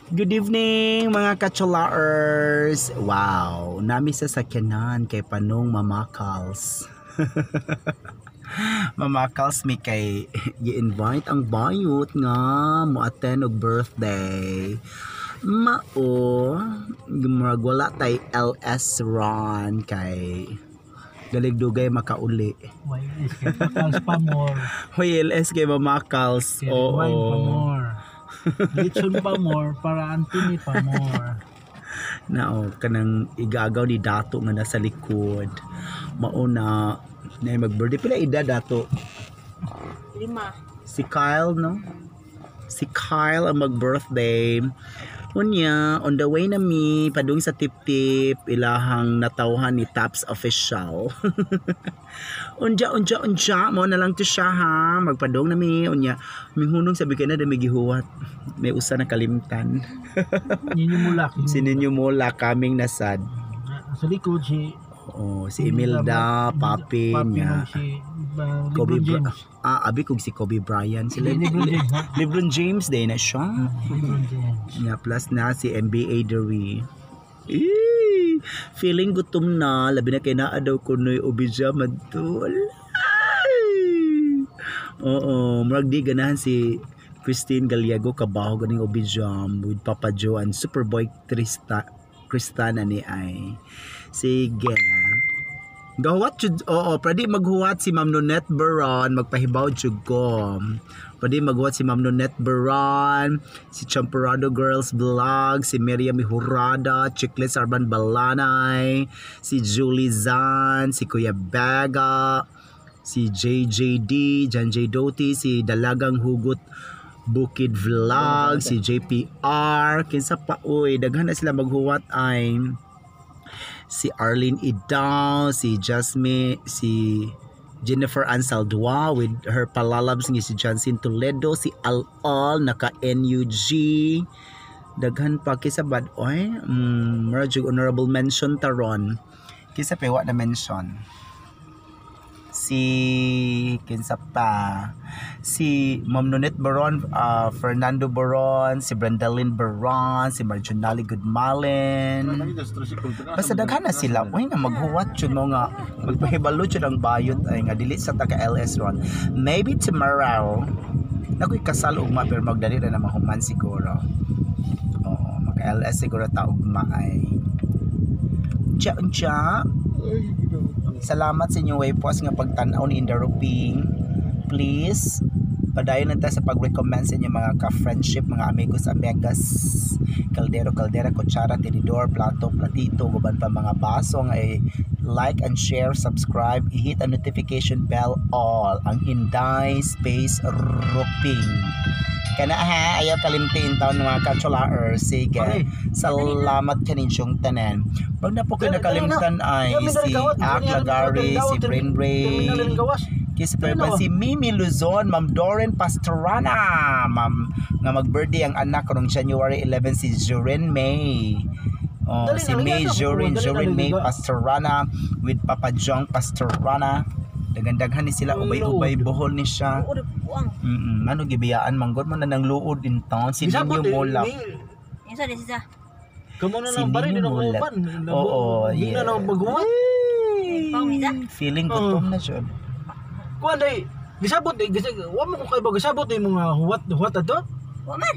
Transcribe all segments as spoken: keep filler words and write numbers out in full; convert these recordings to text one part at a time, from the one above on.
Good evening mga kacholaers. Wow, nami sa sakyanan kay Panong Mamakals. Mamakals mi kay gi-invite ang bayot nga mo attend og birthday. Mao, gumurag wala tay L S ron kay galigdugay makauli. Y L S kay Mamakals pa more. Hoy L S kay Mamakals. Oo. Wine pa more. Litson pa more para Anthony pa more. Nao kanang igagaw ni Dato nga nasa likod. Mauna na mag-birthday pila ida Dato? Lima. Si Kyle no? Si Kyle ang mag-birthday. Unya, on the way na mi padung sa tip-tip ilahang natawhan ni Taps Official. unja unja unja mo na lang to siya ha. Magpadung na mi unya. Mihunong sabi kay na da gihuwat. May usa na kalimtan. Ninyo mulak. Sininyo mula kaming nasad. Sa likod si Oo, si Imelda, Papi niya. Si uh, Kobe Lebron Bra- James. Ah, abi kog si Kobe Bryant. Si Le- Lebron James. ha? LeBron James day na siya. Lebron James. Yeah, plus na si N B A Derry. Eh, feeling gutom na. Labi na kay naa daw kunoy obidya madtul. Oo, murag di ganahan si Christine Gallego kabaho ganing obidjam with Papa Joe and Superboy Krista Kristana ni ay. Sige. Gahuwat jud oo, pwede maghuwat si Ma'am Nonette Baron, magpahibaw jud ko. Pwede maghuwat si Ma'am Nonette Baron, si Champorado Girls Vlog, si Miriam Hurada, Chicklets Arban Balanay, si Julie Zan, si Kuya Baga, si J J D, Jan J Doti, si Dalagang Hugot Bukid Vlog, si J P R, kinsa pa oy, daghan na sila maghuwat ay si Arlene Idao, si Jasmine, si Jennifer Ansaldua with her palalabs ni si Jansin Toledo, si Al-Al naka N U G, daghan pa kisa bad oy, mm, murag honorable mention taron. Kisa pa wa na mention. Si kinsa pa si Ma'am Nonette Baron, uh, Fernando Baron, si Brendalyn Baron, si Marjonali Goodmalen. Basta daghan na sila. Uy nga maghuwat yun mo nga magpahibalo yun ang bayot ay nga dili sa taga L S ron. Maybe tomorrow nakoy kasal ugma pero magdali na naman human siguro. Oo, maka L S siguro ta ugma ay. Unja unja. Salamat sa inyong waypost nga pagtan-aw ni Indaroping. Please, padayon na ta sa pag-recommend sa inyong mga ka-friendship, mga amigos, amigas, kaldero, kaldera, kutsara, tinidor, plato, platito, guban pa mga baso nga i-like and share, subscribe, i-hit ang notification bell all, ang Inday Space Roping. Kana ha, ayaw kalimtin taon ng mga kacholaers. Sige, Okay. salamat kaninyong tanan. Pag na po kayo nakalimtan ay si Ak Lagari, si Brain Brain, Kiss Pepper, si Mimi Luzon, Ma'am Doren Pastorana, Ma'am nga mag-birthday ang anak ko noong January eleventh, si Joren May. Oh, Dali si na, May lagyan na po, Joren, dali na, Joren May dali na. Pastorana with Papa Jong Pastorana. Dagandaghan ni sila, ubay-ubay buhol ni siya. Oo, buang. Mm ano gibiyaan manggod mo na nang luod din taon si Ninyo Mola. Yan sa desa. Kamo na Si lang pare Ninyo din ako Mola. upan. Oo, Hindi yeah. na lang maghuwat. Pao, Misa? Feeling gutom na siya. Kuan day. Gisabot day, gisa wa mo ko kay ba gisabot day mga huwat huwat ato? Wa man.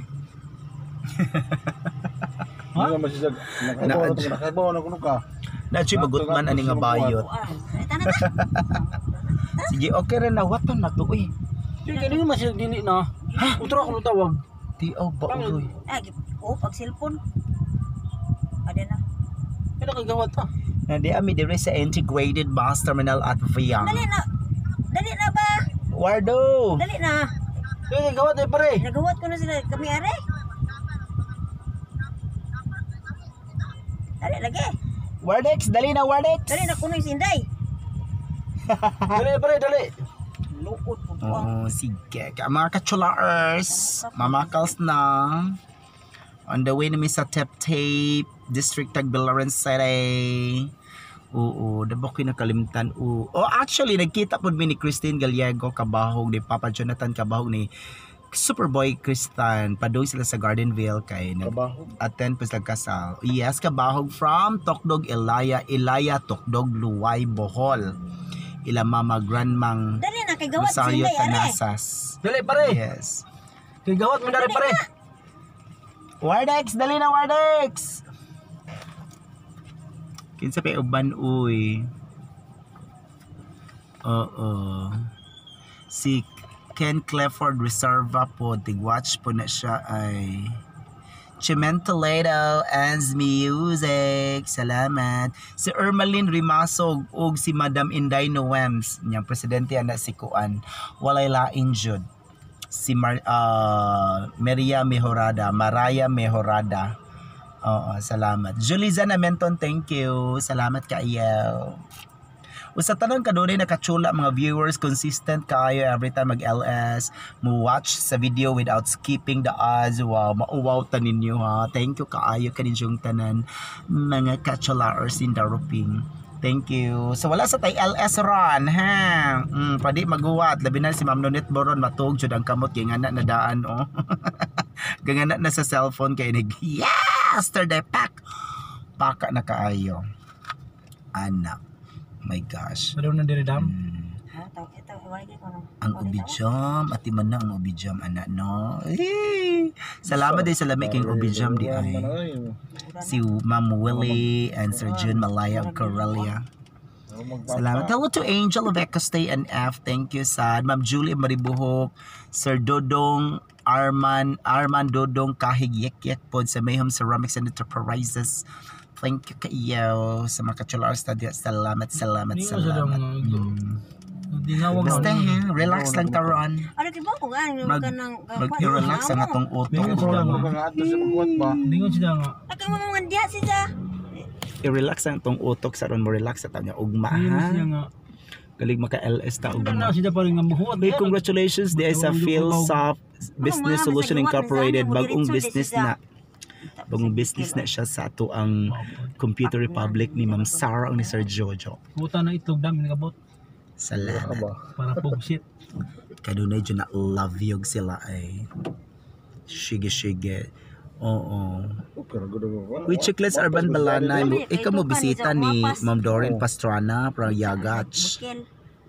Ha? Nakabaw na kuno ka. Na siya magutman ani nga bayot. Buang. Ito na ta. Sige, okay ra na watan na to eh. Di kani mas dili na. Utro ako tawag. Ti aw ba uloy. Ah, oh, pag cellphone. Ada na. Kaya kagawat ta. Na di ami dire sa Integrated Bus Terminal at Viang. Dali na. Dali na ba? Wardo. Dali na. Kaya kagawat day pare. Nagawat ko na sila kami are. Dali lagi. Wardex, dali na Wardex. Dali na kuno si Inday. Dali pare dali. Luod po buang. Oh, sige. Kaya mga kacholaers, mamakals na. On the way namin sa Tep Tape, District Tagbilaran City. Oo, dabo ko nakalimtan. Oo. Oh, actually, nagkita po mi ni Christine Gallego kabahog ni Papa Jonathan kabahog ni Superboy Kristan, padung sila sa Gardenville kay nag Kabaho. attend pa sila kasal. Yes, kabahog from Tokdog Ilaya, Ilaya Tokdog Luway Bohol. Ila mama grandmang Dali na kay gawat Rosario sila are. Tanasas. Dili pare. Yes. Kay gawat mo dari pare. Wardex, dali na Wardex. Kinsa pay uban uy. Oo. Si Ken Clifford Reserva po, tig-watch po na siya ay Chimentolado and Music. Salamat. Si Ermeline Rimasog ug si Madam Inday Noems, niyang presidente ana si Kuan. Walay lain jud. Si Mar uh, Maria Mejorada, Maraya Mejorada. Oo, salamat. Juliza Namenton, thank you. Salamat kaayo. Usa tanan kadunay nakachula mga viewers, consistent kayo every time mag-L S, mo watch sa video without skipping the ads. Wow, mauwaw ta ninyo ha. Thank you kaayo kaninyong tanan mga kachulaers in Daroping. Thank you. So wala sa tay L S run ha. Mm, pwede maguwat labi na si Ma'am Nonet Boron matug jud ang kamot kay ngana na daan oh. Gangana na sa cellphone kay nag yesterday pack. Paka na kaayo. Anak. My gosh. Pero na diri dam. Mm, Ah, tawag ito, iwagi ko no. ang ubijam, ati man na ang ubijam anak no. Eh, salamat din sa lami king ubijam di ay. Si Ma'am Willie and Sir June Malaya of Corelia. Salamat. Hello to Angel of Ecostay and F. Thank you, sad. Ma'am Julie Maribuhok, Sir Dodong Arman, Arman Dodong Kahig Yek Pod sa Mayhem Ceramics and Enterprises. Thank you kayo sa mga kachulars study. Salamat, salamat, Hindi ko sa salamat. dam, Mm. Dinawag Basta na. ha, relax lang taron. Ano kay ba ko gan Mag, ka nang mag-relax ang atong utok. Hindi ko lang. ba? Dingon sila nga. Naka mo mga diya siya. I-relax ang atong utok sa ron mo relax sa tanya ugma Dingon ha. sila nga. Galing maka-L S ta Ugma ugma. na sila pa rin nga muhuat. Big congratulations di sa Philsoft Business Solution Incorporated. Bagong business na. Bagong business na siya sa ato ang Computer Republic ni Ma'am Sarah ni Sir Jojo. Puta na itlog dam nagabot Salamat. para pugsit. Kadunay dyan na love yog sila ay. Sige sige. Oo. With Chiclets Urban Balana, ikaw mo bisita ni Ma'am Doreen Pastrana from Yagach. Bukel.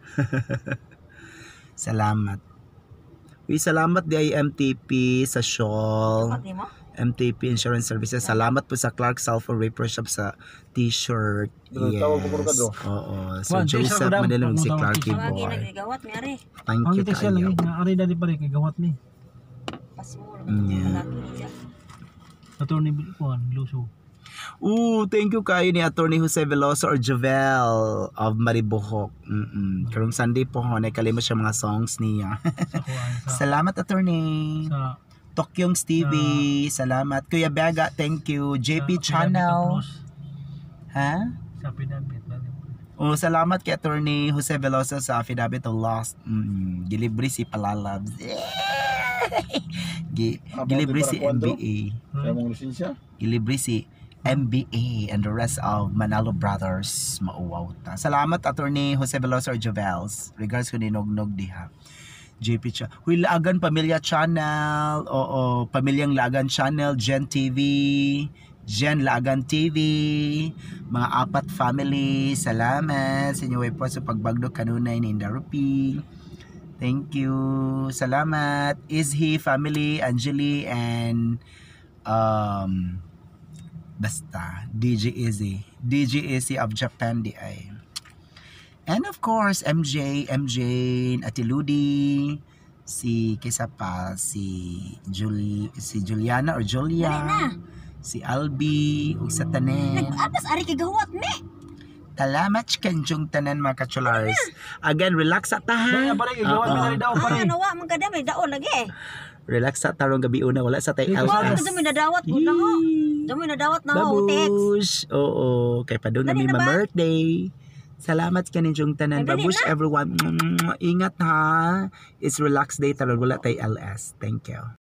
Salamat. We salamat di ay M T P sa shawl. Pati mo? M T P Insurance Services. Salamat po sa Clark Sulfur Repair Shop sa t-shirt. Yes. Tawag ko po kadto. Oo. So Juan, Joseph t-shirt ko daw. Manilong si Tawag Clarky Tawagi Boy. nagigawat mi ari. Thank Ang you ito siya kayo. lagi nga ari dali pare kay gawat ni. Pasmol. Yeah. Lagi ni siya. Attorney Kuan Luso. Ooh, thank you kayo ni Attorney Jose Veloso or Jovel of Maribohok. Mm-mm. Karong Sunday po ho, nakalimot siya mga songs niya. Sa Kuan sa Salamat Attorney. sa Tokyong Stevie, salamat. Kuya Bega, thank you. J P sa Channel. Pinabit Ha? sa pinabit bali. Oh, salamat kay Attorney Jose Veloso sa Affidavit of Lost. Mm, delivery si Palalabs. Gi- Gilibre si M B A. Kaya mong lisensya? Gilibre si M B A and the rest of Manalo Brothers. Mauwaw ta. Salamat Attorney Jose Veloso or Jovels. Regards ko ni Nognog diha. J P Cha. Huy, Laagan Pamilya Channel. Oo, Pamilyang Laagan Channel, Gen T V, Gen Laagan T V, mga apat family. Salamat sa inyo po sa pagbagdo kanunay ni Indarupi. Thank you. Salamat. Is he family, Angeli and um basta D J Izzy. D J Izzy of Japan di ay. And of course, M J, M J, Ate Ludi, si kisa pa, si Jul, si Juliana or Julia, Dali na. si Albi, ug sa tanen. Nag-apas ari kay gawat mi. Talamat kanjong tanan mga kachulars. Again, relax sa Dali tahan. pare kay gawat mi Oo. dali daw Ah, pare. nawa man kada may daon lagi. Relax sa tarong gabi una, wala sa tay Ikaw, Wa man L S. kada may nadawat mo na ho. Dami nadawat na ho text. Babush. Oo, kay pa doon na Dali may na ba? birthday. Salamat kaninyong tanan. Ay, dali Babush na. everyone. Ingat ha. It's relax day taron wala tay L S. Thank you.